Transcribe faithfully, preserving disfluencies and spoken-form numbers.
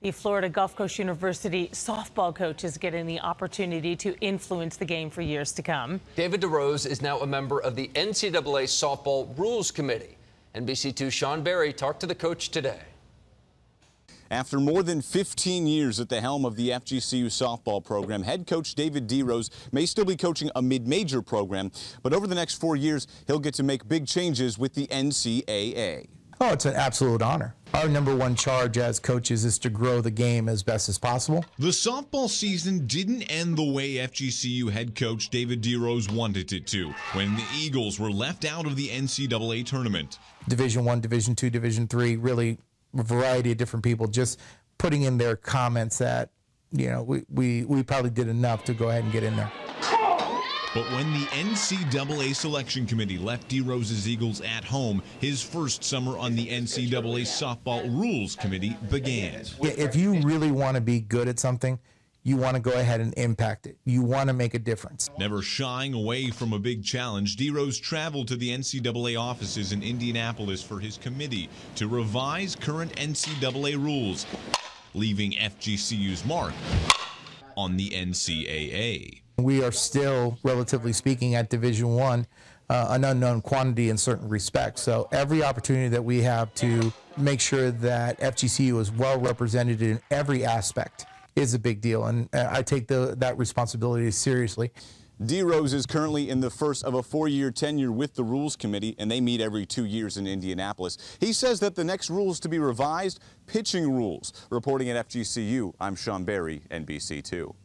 The Florida Gulf Coast University softball coach is getting the opportunity to influence the game for years to come. David Deiros is now a member of the N C double A Softball Rules Committee. N B C two's Sean Berry talked to the coach today. After more than fifteen years at the helm of the F G C U softball program, head coach David Deiros may still be coaching a mid-major program, but over the next four years, he'll get to make big changes with the N C double A. Oh, it's an absolute honor. Our number one charge as coaches is to grow the game as best as possible. The softball season didn't end the way F G C U head coach David Deiros wanted it to when the Eagles were left out of the N C double A tournament. Division One, Division Two, Division Three, really a variety of different people just putting in their comments that, you know, we, we, we probably did enough to go ahead and get in there. But when the N C double A selection committee left Deiros' Eagles at home, his first summer on the N C double A softball rules committee began. If you really want to be good at something, you want to go ahead and impact it. You want to make a difference. Never shying away from a big challenge, Deiros traveled to the N C double A offices in Indianapolis for his committee to revise current N C double A rules, leaving F G C U's mark on the N C double A. We are still, relatively speaking, at Division One, uh, an unknown quantity in certain respects. So every opportunity that we have to make sure that F G C U is well represented in every aspect is a big deal, and I take the, that responsibility seriously. Deiros is currently in the first of a four-year tenure with the Rules Committee, and they meet every two years in Indianapolis. He says that the next rules to be revised, pitching rules. Reporting at F G C U, I'm Sean Berry, N B C two.